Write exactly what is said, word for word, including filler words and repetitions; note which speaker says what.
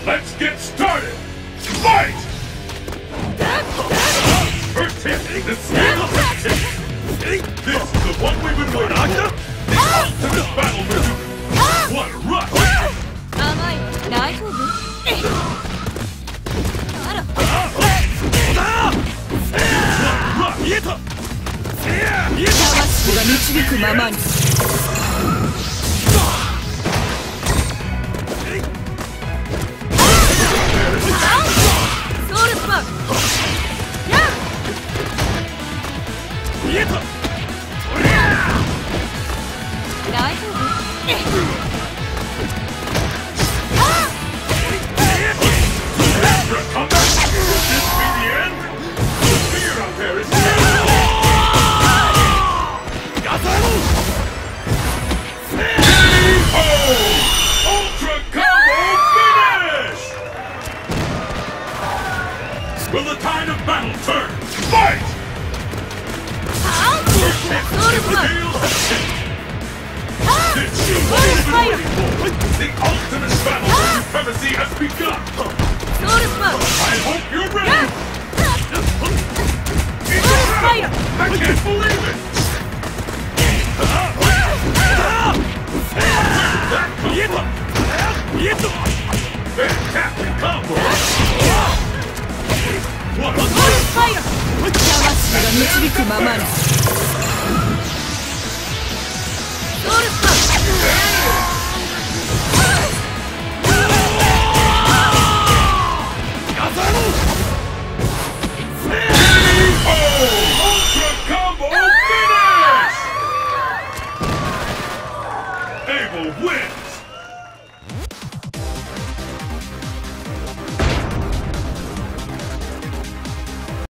Speaker 1: Let's get started! Fight! First hit, the single hit. This is the one we've been waiting for. The ultimate battle maneuver. What a rush!
Speaker 2: Amai, daijoubu? Ara. Tawashiki ga michibiku mama ni. Soul Spark! Yeah! Daijoubu?
Speaker 1: Extra combat! Could this be the end? The fear out there is dead! Oh! Ultra combo finish! Will the tide of battle turn? Fight! First hit, reveals the hit. This is what we've been waiting for! The ultimate battle for supremacy has begun! I hope you're ready! I can't believe it! Fantastic combo! What a
Speaker 2: Fire! Tawashiki ga michibiku mama ni. Soul Spark!